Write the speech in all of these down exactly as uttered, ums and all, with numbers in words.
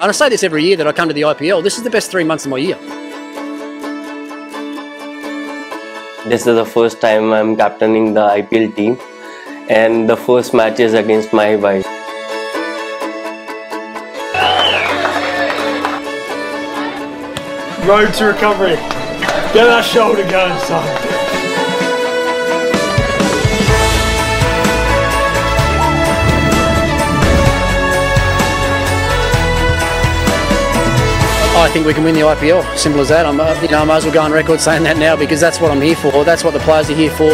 And I say this every year that I come to the I P L, this is the best three months of my year. This is the first time I'm captaining the I P L team, and the first match is against my wife. Road to recovery. Get that shoulder going, son. I think we can win the I P L. Simple as that. I'm, uh, you know, I might as well go on record saying that now because that's what I'm here for. That's what the players are here for.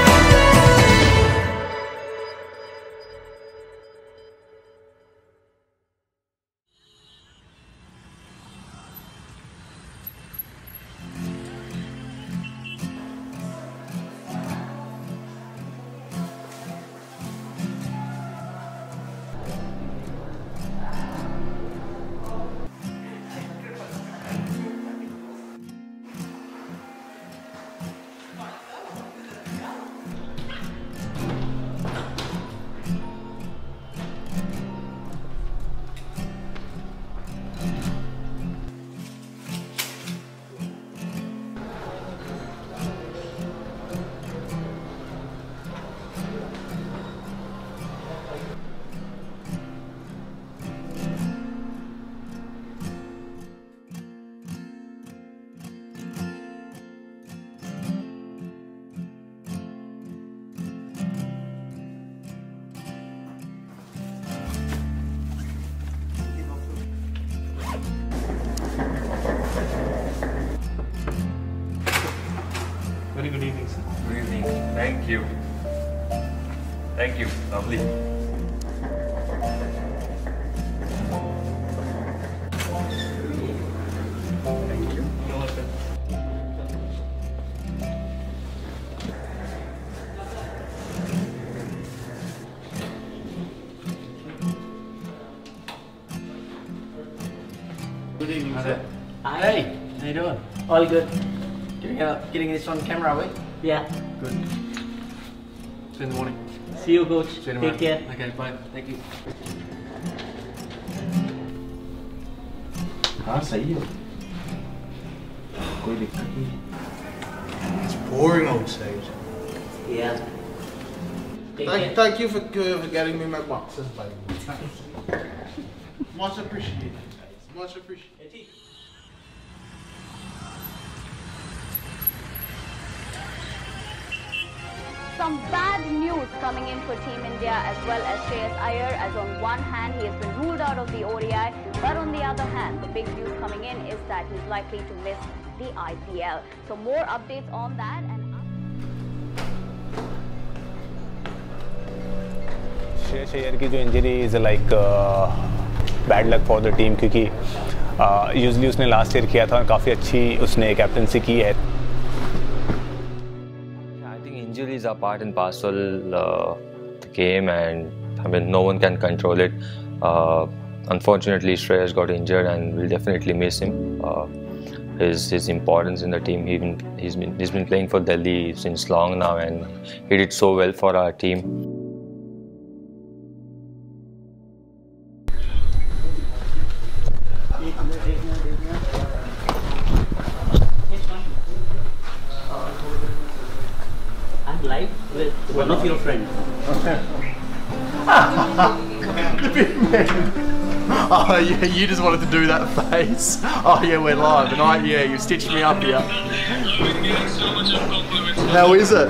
Very good evening, sir. Good evening. Thank you. Thank you. Lovely. Thank you. You're welcome. Good evening, sir. Hi. Hey, how you doing? All good. Getting, uh, getting this on camera, are we? Yeah. Good. See you in the morning. See you, coach. See you in the Take morning. care. Okay, bye. Thank you. हाँ सही है कोई दिक्कत नहीं It's pouring outside. Yeah. Take Thank, care. thank you for, for getting me my boxes, buddy. Much appreciated, guys. Much appreciated. Some bad news coming in for Team India as well as Shreyas Iyer, as on one hand he has been ruled out of the O D I, but on the other hand the big news coming in is that he's likely to miss the I P L. So more updates on that. And Shreyas Iyer की जो injury is like bad luck for the team क्योंकि usually उसने last year किया था और काफ़ी अच्छी उसने कैप्टनसी की है. Injuries are part and parcel uh, the game, and I mean no one can control it. Uh, unfortunately, Shreyas got injured, and we'll definitely miss him. Uh, his his importance in the team. He been, he's been he's been playing for Delhi since long now, and he did so well for our team. I'm live with one of your friends. Oh yeah, you just wanted to do that face. Oh yeah, we're live, and I yeah, you stitched me up here. How is it?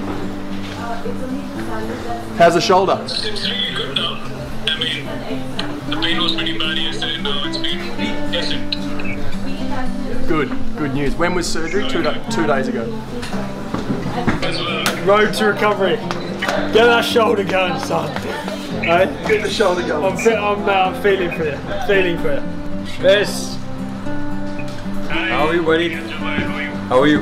How's the shoulder? It's really good now. I mean, the pain was pretty bad yesterday. Now it's been decent. Good, good news. When was surgery? Two two days ago. Road to recovery. Get that shoulder going, son. Right? Get the shoulder going. I'm, fe I'm, uh, I'm feeling for you. Feeling for you. This. How are you, buddy? How are you?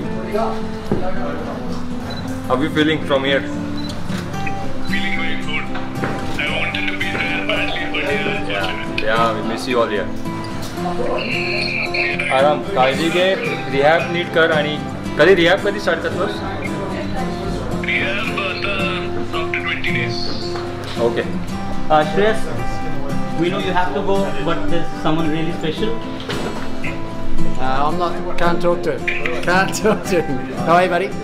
How are you feeling from here? Feeling very good. I wanted to be there badly, but yeah, unfortunately. Yeah, we miss you all here. आराम काळजी घे. Rehab NEET कर आणि कधी rehab कधी start करतोस? Rehab uh, after twenty days. Okay. Uh, Shreyas, We know you have to go, but there's someone really special. Uh, I'm not, can't talk to him. Can't talk to him. How are you, buddy?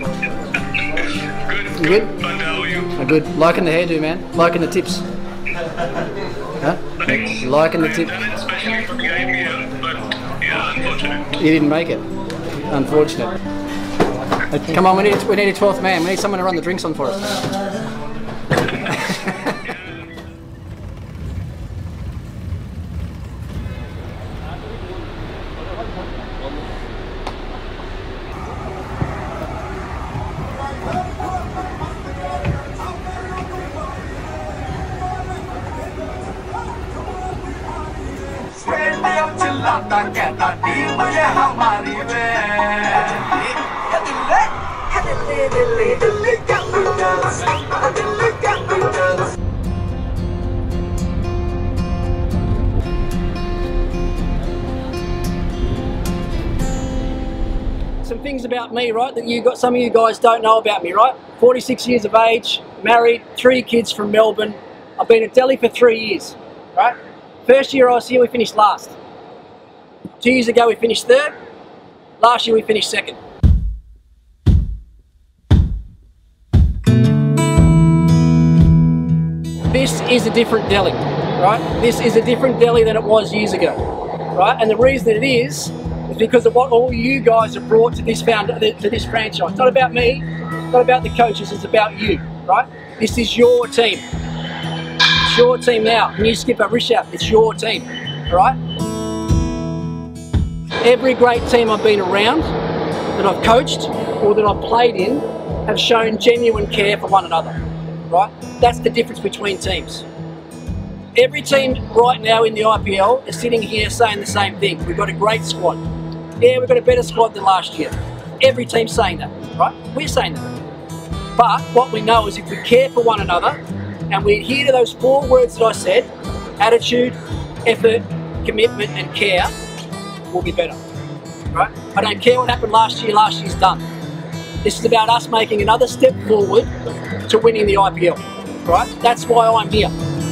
You good? Fun to how are you? I'm good. Liking the hairdo, man. Liking the tips. Huh? Liking the tip. Especially for the I P L, but yeah, unfortunate. You didn't make it. Unfortunate. Come on, we need, we need a twelfth man. We need someone to run the drinks on for us. Some things about me, right, that you got, some of you guys don't know about me, right? forty-six years of age, married, three kids from Melbourne. I've been at Delhi for three years, right? First year I was here, we finished last. Two years ago we finished third. Last year we finished second. This is a different Delhi, right? This is a different Delhi than it was years ago, right? And the reason that it is, is because of what all you guys have brought to this, found, to this franchise. It's not about me, not about the coaches, it's about you, right? This is your team. It's your team now. New skipper Rishabh, it's your team, all right? Every great team I've been around, that I've coached or that I've played in, have shown genuine care for one another, right? That's the difference between teams. Every team right now in the I P L is sitting here saying the same thing. We've got a great squad. Yeah, we've got a better squad than last year. Every team's saying that, right? We're saying that. But what we know is if we care for one another and we adhere to those four words that I said, attitude, effort, commitment and care, we'll be better, right? I don't care what happened last year, last year's done. This is about us making another step forward to winning the I P L, right? That's why I'm here.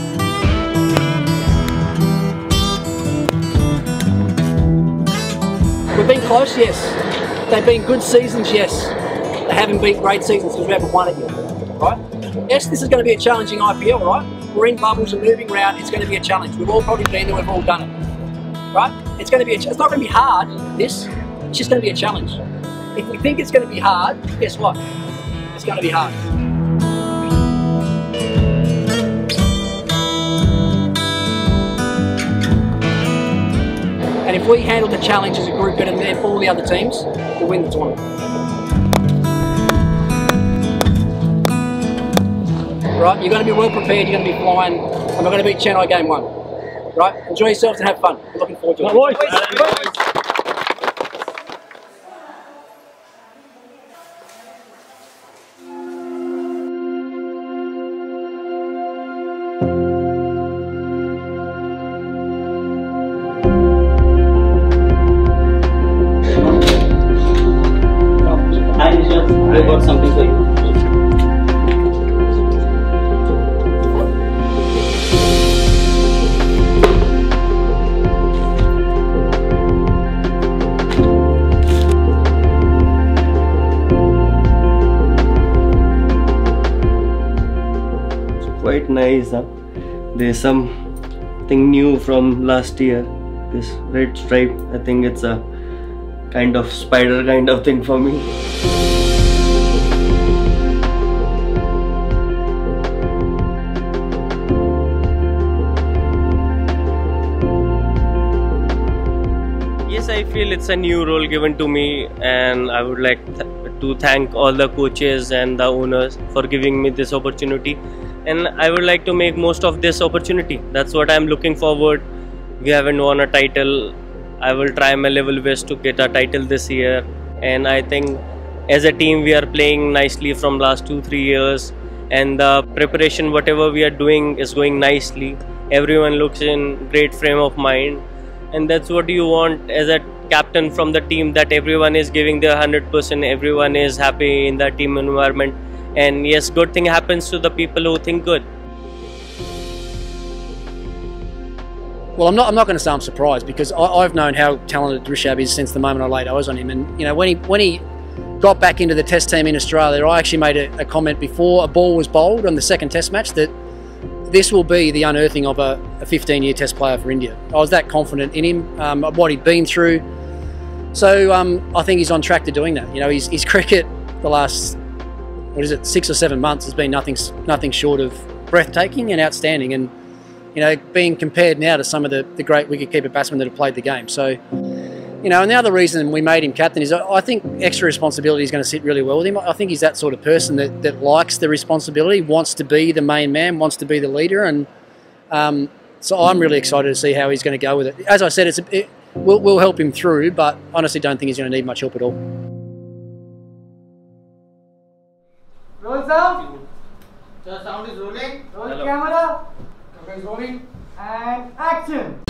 We've been close, yes. They've been good seasons, yes. They haven't been great seasons because we haven't won it yet, right? Yes, this is going to be a challenging I P L, right? We're in bubbles and moving around. It's going to be a challenge. We've all probably been there. We've all done it, right? It's going to be. A, it's not going to be hard. This. It's just going to be a challenge. If we think it's going to be hard, guess what? It's going to be hard. And if we handle the challenge as a group better than all the other teams, we'll win the tournament. Right, you're going to be well prepared, you're going to be flying, and we're going to beat Chennai game one. Right, enjoy yourselves and have fun. We're looking forward to it. Boys. Boys. Hi Rishabh, I got something for you. Quite nice, huh? There's something new from last year. This red stripe, I think it's a kind of spider kind of thing for me. Yes, I feel it's a new role given to me, and I would like th to thank all the coaches and the owners for giving me this opportunity. And I would like to make most of this opportunity. That's what I'm looking forward. We haven't won a title. I will try my level best to get a title this year. And I think as a team we are playing nicely from last two, three years. And the preparation, whatever we are doing, is going nicely. Everyone looks in great frame of mind. And that's what you want as a captain from the team, that everyone is giving their one hundred percent. Everyone is happy in the team environment. And yes, good thing happens to the people who think good. Well, I'm not. I'm not going to say I'm surprised because I, I've known how talented Rishabh is since the moment I laid eyes on him. And you know, when he when he got back into the Test team in Australia, I actually made a, a comment before a ball was bowled on the second Test match that this will be the unearthing of a fifteen-year Test player for India. I was that confident in him, um, of what he'd been through. So um, I think he's on track to doing that. You know, his, his cricket the last what is it six or seven months has been nothing nothing short of breathtaking and outstanding. And you know, being compared now to some of the, the great wicketkeeper batsmen that have played the game. So, you know, and the other reason we made him captain is I think extra responsibility is going to sit really well with him. I think he's that sort of person that, that likes the responsibility, wants to be the main man, wants to be the leader. And um, so I'm really excited to see how he's going to go with it. As I said, it's a, it will we'll help him through, but honestly don't think he's going to need much help at all. Roll sound. The sound is rolling. Roll Hello. Camera. Okay, it's rolling. And action.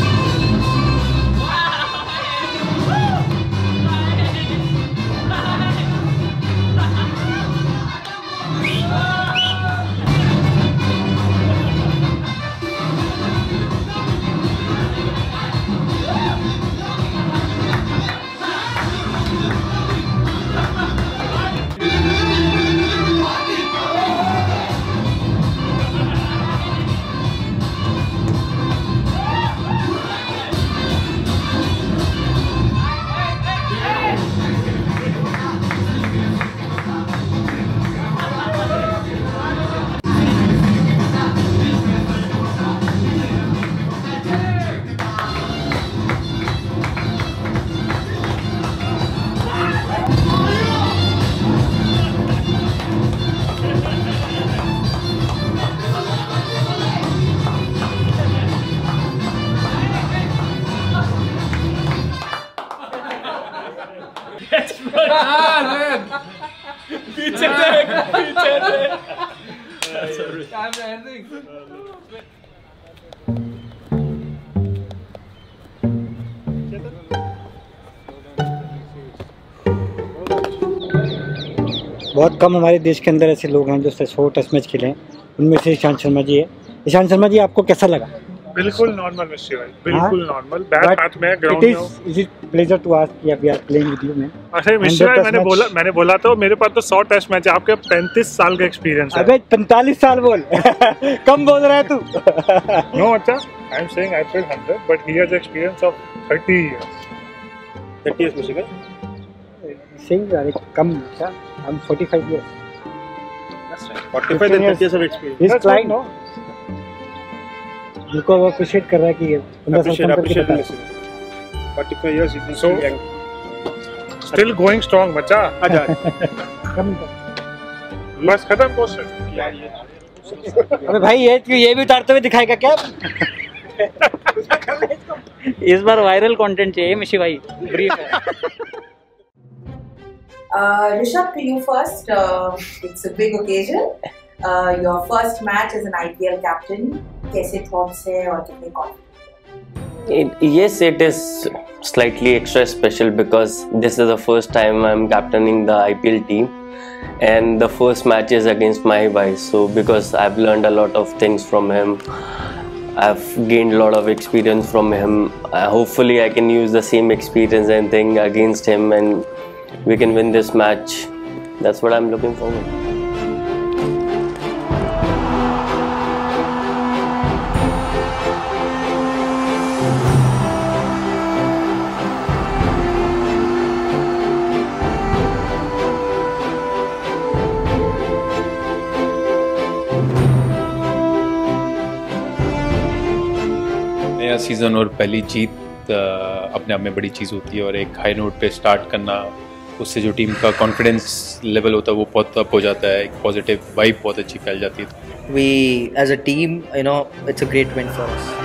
पीछे देख पीछे देख camera ending बहुत कम हमारे देश के अंदर ऐसे लोग हैं जो सौ टेस्ट मैच खेले हैं, उनमें से ईशांत शर्मा जी है। ईशांत शर्मा जी, आपको कैसा लगा? बिल्कुल नॉर्मल मिस्टर भाई, बिल्कुल नॉर्मल। बैट हाथ में ग्राउंड में। It is pleasure to ask कि we are playing with you man. अरे मिस्टर भाई, मैंने बोला मैंने बोला तो मेरे पास तो सौ टेस्ट मैच है, आपके पैंतीस साल का एक्सपीरियंस है। अबे पैंतालीस साल बोल कम बोल रहा है तू। नो अच्छा, I am saying I feel hundred but he has experience of thirty years. Thirty years mister भाई सेइंग अरे कम अच्छा, I am forty five years. That's right, forty five and thirty years of experience. Is client no उनको वो appreciate कर रहा है कि पंद्रह साल कम करके बता रहा है। Forty five years is so still going strong बच्चा। आजा कम बस खत्म क्वेश्चन। अबे भाई ये ये भी उतारते हुए दिखाएगा क्या? इस बार वायरल कंटेंट चाहिए मिशी भाई, ब्रीफ है। Uh, Rishabh, to you first. Uh, it's a big occasion. Uh, your first match as an I P L captain. कैसे thoughts है और कितने confident? Yes, it is slightly extra special because this is the first time I'm captaining the I P L team, and the first match is against my boys. So because I've learned a lot of things from him, I've gained a lot of experience from him. Uh, hopefully, I can use the same experience and thing against him, and we can win this match. That's what I'm looking forward. नया season और पहली जीत अपने आप में बड़ी चीज़ होती है, और एक हाई नोट पे स्टार्ट करना, उससे जो टीम का कॉन्फिडेंस लेवल होता है वो बहुत अप हो जाता है, एक पॉजिटिव वाइब बहुत अच्छी फैल जाती है। We as a team, you know, it's a great win for us.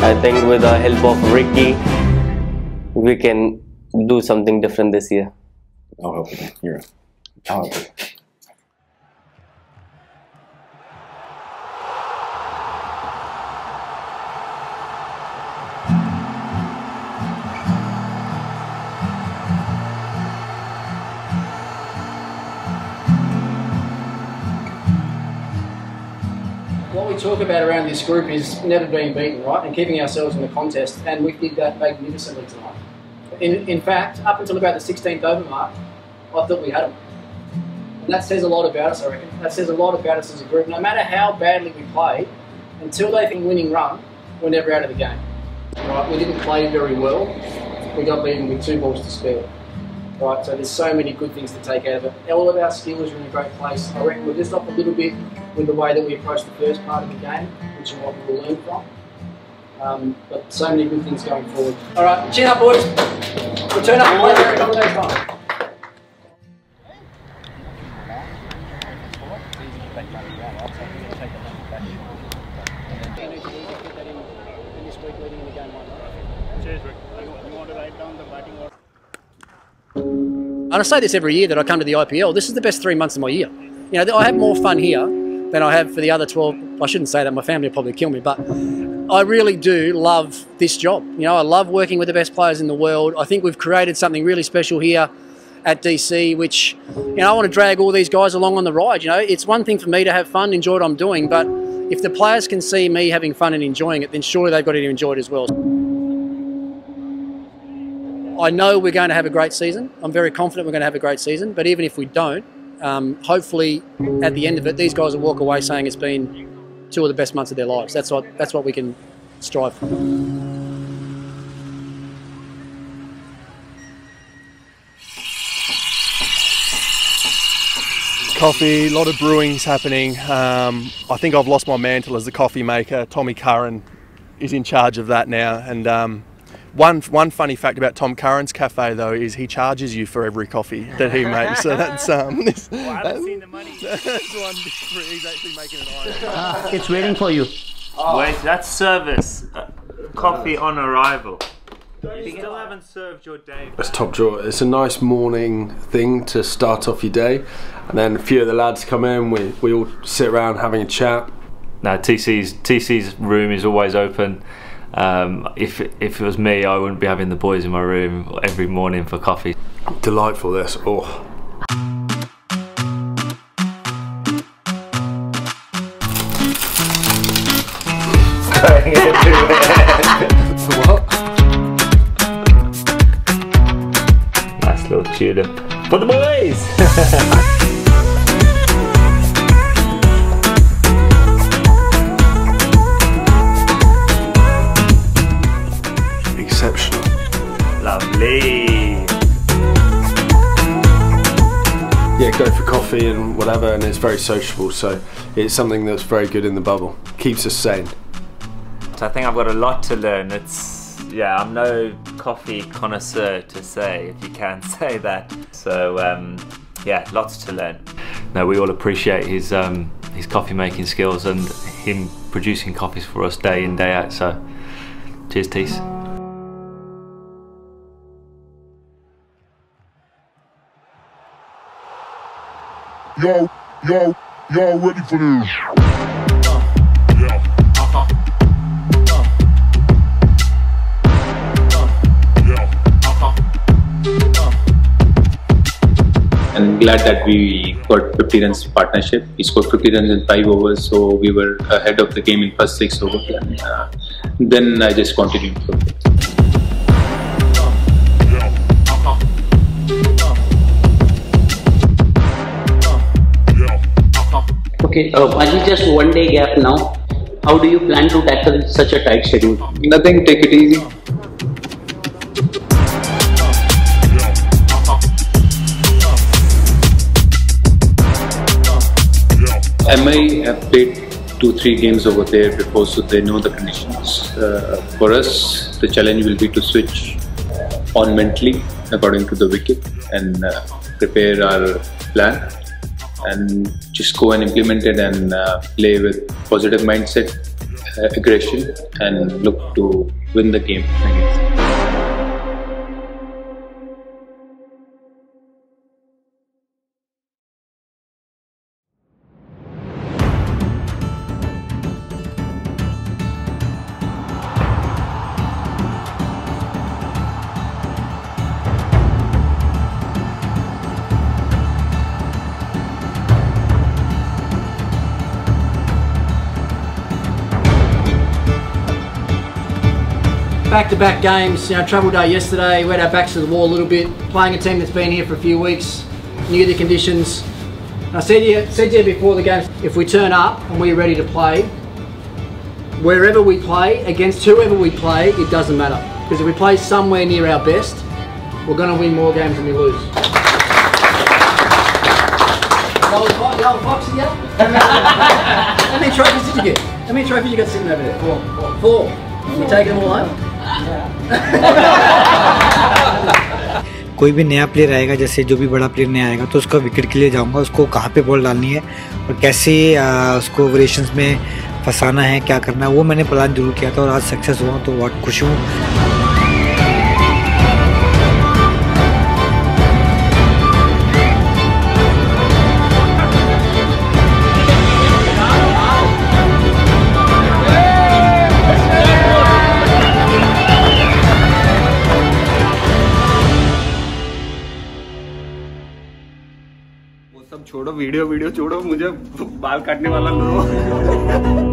I think with the help of Ricky, we can do something different this year. I'll help you. You're right. I'll help you. What we talk about around this group is never being beaten, right, and keeping ourselves in the contest, and we did that magnificently tonight. In, in fact, up until about the sixteenth over mark, I thought we had them. And that says a lot about us, I reckon. That says a lot about us as a group. No matter how badly we played, until they think winning run, we're never out of the game. Right? We didn't play very well. We got beaten with two balls to spare. Right? So there's so many good things to take out of it. All of our skills are in a great place. I reckon we're just off a little bit with the way that we approached the first part of the game, which is what we'll learn from. Um, but so many good things going forward. All right, chin up, boys. Return up and play for a couple of days' time. Cheers, Rick. You want to write down the batting order? And I say this every year that I come to the I P L. This is the best three months of my year. You know, I have more fun here than I have for the other twelve. I shouldn't say that, my family will probably kill me, but I really do love this job. You know, I love working with the best players in the world. I think we've created something really special here at D C, which, you know, I want to drag all these guys along on the ride. You know, it's one thing for me to have fun, enjoy what I'm doing, but if the players can see me having fun and enjoying it, then surely they've got to enjoy it as well. I know we're going to have a great season. I'm very confident we're going to have a great season, but even if we don't, um, hopefully at the end of it, these guys will walk away saying it's been two of the best months of their lives. That's what, that's what we can strive for. Coffee, a lot of brewing's happening. Um, I think I've lost my mantle as the coffee maker. Tommy Curran is in charge of that now. And um, one one funny fact about Tom Curran's cafe though is he charges you for every coffee that he makes. So that's um. This, well, I haven't seen the money. That's one. He's actually making an iron. Uh, it's waiting for you. Oh. Wait, that's service. Uh, coffee on arrival. You still haven't served your day. That's top drawer. It's a nice morning thing to start off your day, and then a few of the lads come in. We we all sit around having a chat. No, T C's T C's room is always open. Um, if if it was me, I wouldn't be having the boys in my room every morning for coffee. Delightful. This. Oh. Going everywhere. For what? Nice little tulip for the boys. Exceptional. Lovely. Yeah, go for coffee and whatever, and it's very sociable, so it's something that's very good in the bubble. Keeps us sane. So I think I've got a lot to learn. It's, yeah, I'm no coffee connoisseur to say, if you can say that. So um, yeah, lots to learn. No, we all appreciate his um, his coffee making skills and him producing coffees for us day in, day out. So cheers, Tees. Yo, yo, y'all ready for this? I'm glad that we got fifty runs partnership. We scored fifty runs in five overs, so we were ahead of the game in first six overs. And uh, then I just continued. Okay, uh, Baji, just one day gap now. How do you plan to tackle such a tight schedule? Nothing, take it easy. M I have played two, three games over there before, so they know the conditions. Uh, for us, the challenge will be to switch on mentally according to the wicket and uh, prepare our plan and just go and implement it and uh, play with positive mindset uh, aggression and look to win the game, I guess. Back-to-back games, you know, travel day yesterday, we had our backs to the wall a little bit, playing a team that's been here for a few weeks, knew the conditions. And I said to you, said to you before the game, if we turn up and we're ready to play, wherever we play, against whoever we play, it doesn't matter. Because if we play somewhere near our best, we're going to win more games than we lose. The old, the old Fox here? How many trophies did you get? How many trophies you got sitting over there? Four. Four. You taking them all home? कोई भी नया player आएगा, जैसे जो भी बड़ा player नया आएगा तो उसका विकेट के लिए जाऊंगा, उसको कहाँ पे बॉल डालनी है और कैसे आ, उसको वेरिएशंस में फंसाना है, क्या करना है, वो मैंने प्लान जरूर किया था और आज सक्सेस हुआ तो बहुत खुश हूँ। सब छोड़ो, वीडियो वीडियो छोड़ो, मुझे बाल काटने वाला लो।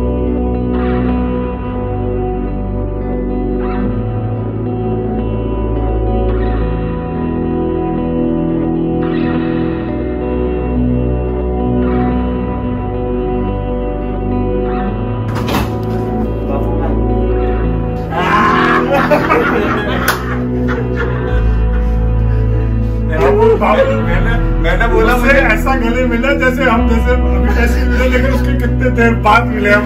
मैंने मैंने बोला मुझे ऐसा गले मिला जैसे हम जैसे अभी ऐसे मिले, लेकिन उसके कितने देर बाद मिले हम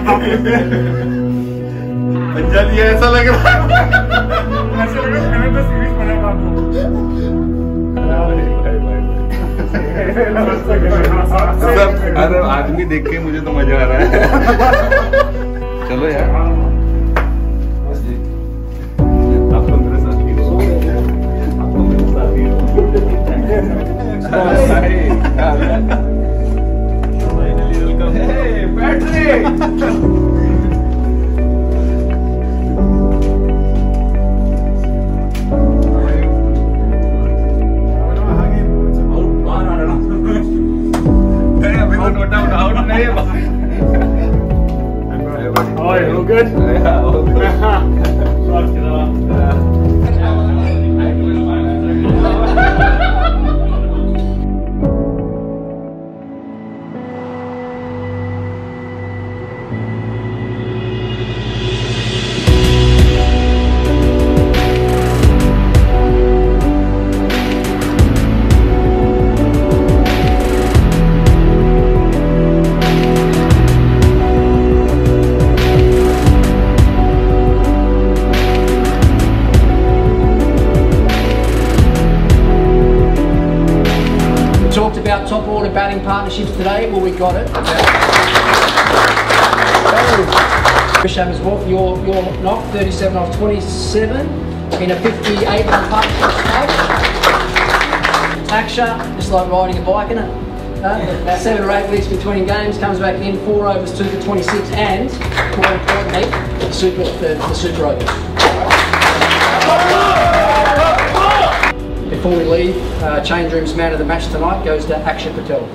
पंजाबी ऐसा लग रहा है, ऐसा लग रहा है तो सीरीज बनेगा आपको। अरे आदमी देख के मुझे तो मजा आ रहा है। चलो यार, all good? Yeah, all good. Talked about top order batting partnerships today. Well, we got it. Risham as well for your, your knock, thirty-seven off twenty-seven in a fifty-eight run partnership stage. Taksha, just like riding a bike, isn't it? Uh, about seven or eight weeks between games, comes back in, four overs, two for twenty-six, and more importantly, the super, the, the super overs. Before we leave, uh, change room's man of the match tonight goes to Akshay Patel.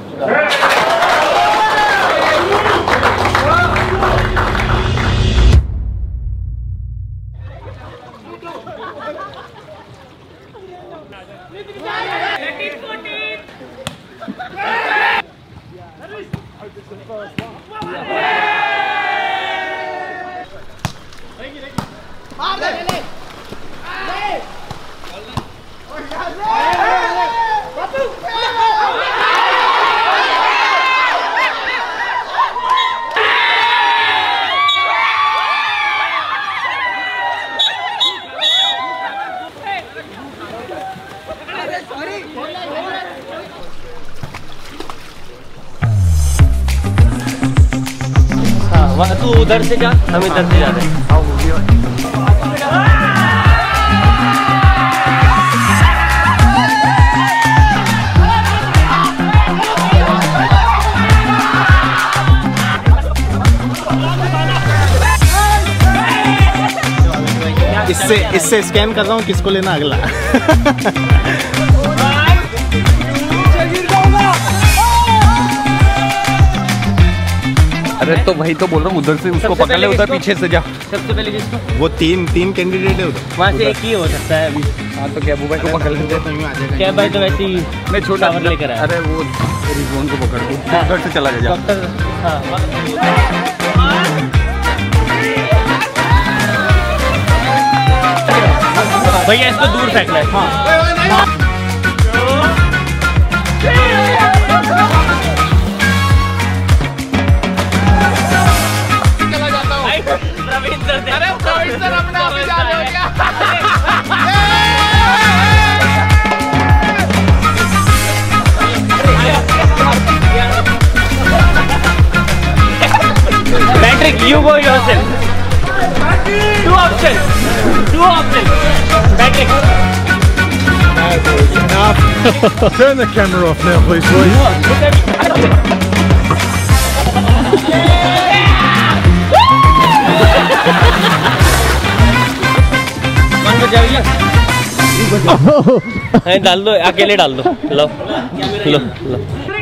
वहाँ तू उधर से जा, हम इधर से जा रहे हैं। इससे इससे स्कैन कर रहा हूँ, किसको लेना अगला। अरे तो वही तो बोल रहा हूँ, उधर से उसको पकड़ ले, उधर पीछे से जा। सबसे पहले किसको? वो तीन तीन कैंडिडेट है उधर। वहाँ से एक ही हो सकता है अभी। हाँ तो क्या भाई को पकड़ लेते हैं? क्या भाई तो वैसे ही मैं छोटा लेकर आया। अरे वो रिजवान को पकड़ दो, उधर से चला जा। भैया इसको दूर फेंकना है। हाँ। Patrick, you go yourself. Two options. Two options. Patrick. Turn the camera off now, please, please. डाल दो, अकेले डाल दो। लो लो लो।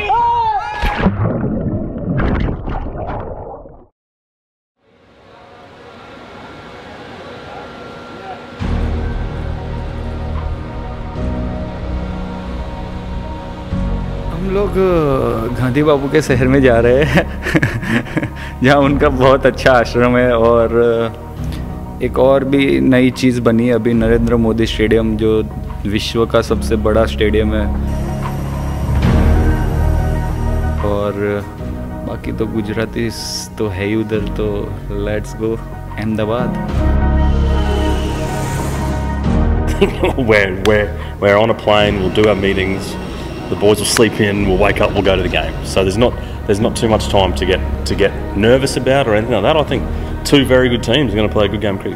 हम लोग गांधी बाबू के शहर में जा रहे हैं जहाँ उनका बहुत अच्छा आश्रम है, और एक और भी नई चीज़ बनी है अभी, नरेंद्र मोदी स्टेडियम, जो विश्व का सबसे बड़ा स्टेडियम है। और बाकी तो गुजराती तो है ही उधर, तो let's go Ahmedabad. we're, we're, we're on a plane, we'll do our meetings, the boys will sleep in, we'll wake up, we'll go to the game. So there's not there's not too much time to get to get nervous about or anything like that. I think two very good teams are going to play a good game of cricket.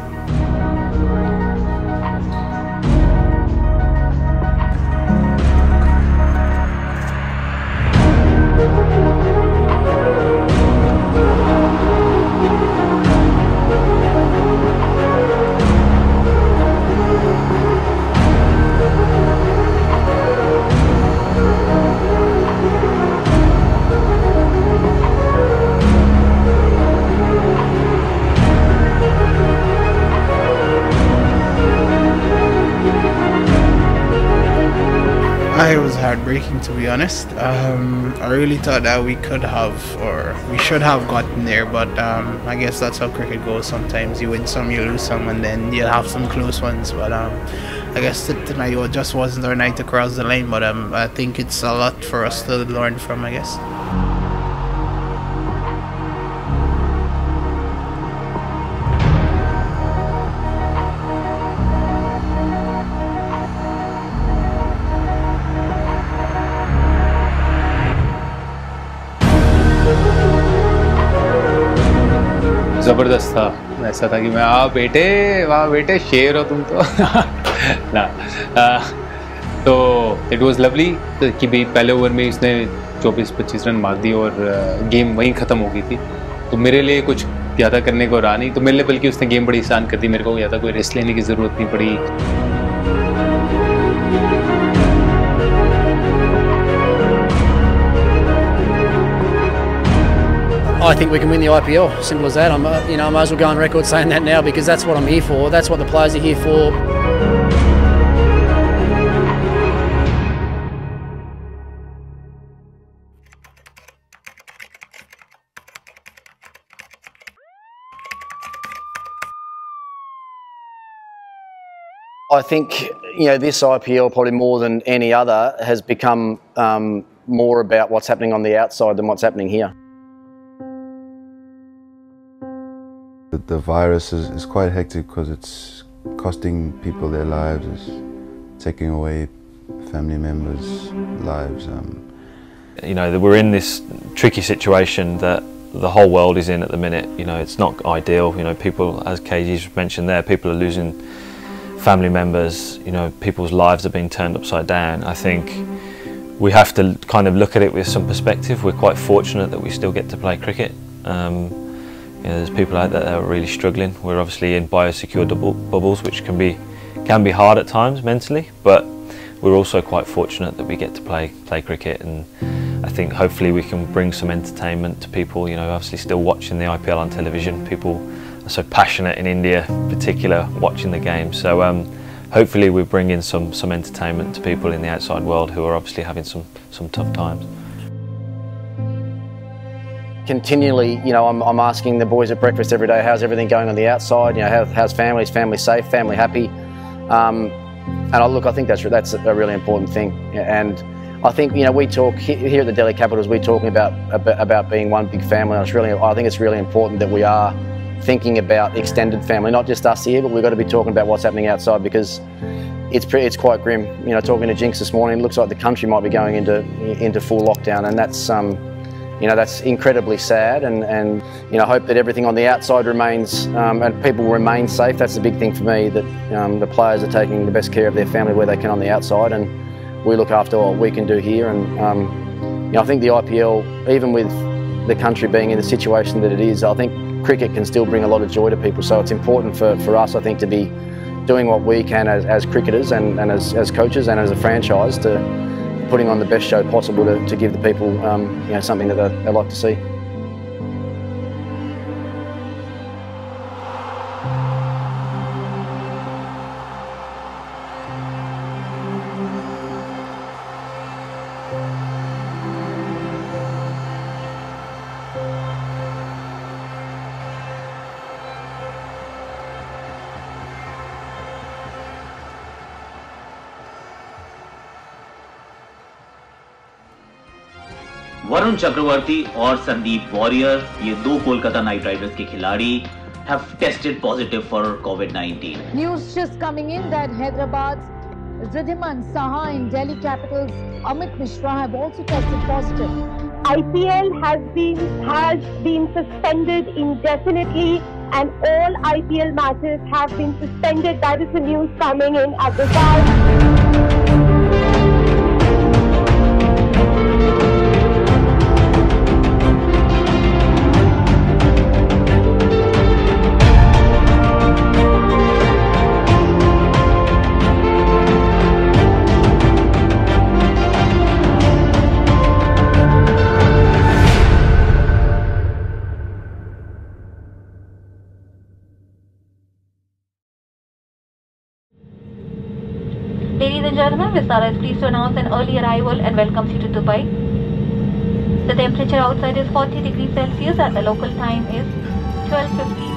It was heartbreaking, to be honest. Um, I really thought that we could have, or we should have gotten there, but um, I guess that's how cricket goes. Sometimes you win some, you lose some, and then you'll have some close ones. But um, I guess that tonight just wasn't our night to cross the line. But um, I think it's a lot for us to learn from, I guess. ज़बरदस्त था। ऐसा था कि मैं आ बेटे वाह बेटे शेर हो तुम तो ना आ, तो इट वाज लवली कि भी पहले ओवर में इसने चौबीस पच्चीस रन मार दी और गेम वहीं ख़त्म हो गई थी। तो मेरे लिए कुछ ज़्यादा करने को रहा नहीं, तो मेरे लिए बल्कि उसने गेम बड़ी आसान कर दी। मेरे को ज़्यादा कोई रेस्ट लेने की ज़रूरत नहीं पड़ी। I think we can win the I P L. Simple as that. I'm, uh, you know, I might as well go on record saying that now because that's what I'm here for. That's what the players are here for. I think, you know, this I P L probably more than any other has become um, more about what's happening on the outside than what's happening here. The, the virus is, is quite hectic because it's costing people their lives, it's taking away family members' lives. Um. You know, that we're in this tricky situation that the whole world is in at the minute. You know, it's not ideal. You know, people, as K G's mentioned there, people are losing family members. You know, people's lives are being turned upside down. I think we have to kind of look at it with some perspective. We're quite fortunate that we still get to play cricket. Um, you know, there's people out there that are really struggling. We're obviously in biosecure bubbles, which can be can be hard at times mentally, but we're also quite fortunate that we get to play play cricket, and I think hopefully we can bring some entertainment to people. You know, obviously still watching the I P L on television. People are so passionate in India, in particular, watching the game. So um, hopefully we bring in some some entertainment to people in the outside world who are obviously having some some tough times. Continually, you know, I'm, I'm asking the boys at breakfast every day, how's everything going on the outside? You know, how, how's family? Is family safe? Family happy? Um, and I, look, I think that's that's a really important thing. And I think, you know, we talk here at the Delhi Capitals. We're talking about about being one big family. And it's really, I think it's really important that we are thinking about extended family, not just us here, but we've got to be talking about what's happening outside, because it's pretty, it's quite grim. You know, talking to Jinx this morning, it looks like the country might be going into into full lockdown, and that's um, you know, that's incredibly sad. And and you know, hope that everything on the outside remains um, and people remain safe. That's the big thing for me. That um, the players are taking the best care of their family where they can on the outside, and we look after what we can do here. And um, you know, I think the I P L, even with the country being in the situation that it is, I think cricket can still bring a lot of joy to people. So it's important for, for us, I think, to be doing what we can as, as cricketers and, and as, as coaches and as a franchise, to putting on the best show possible to, to give the people um, you know, something that they, they like to see. Varun Chakravarthy और Sandeep warrior, ये दो Kolkata night Riders के खिलाड़ी, have tested positive for COVID nineteen. News just coming in that Hyderabad's Ridhiman Saha and Delhi Capitals Amit Mishra have also tested positive. I P L has been has been suspended indefinitely, and all I P L matches have been suspended. That is the news coming in at the time. Ladies and gentlemen, Vistara is pleased to announce an early arrival and welcomes you to Dubai. The temperature outside is forty degrees Celsius and the local time is twelve fifty.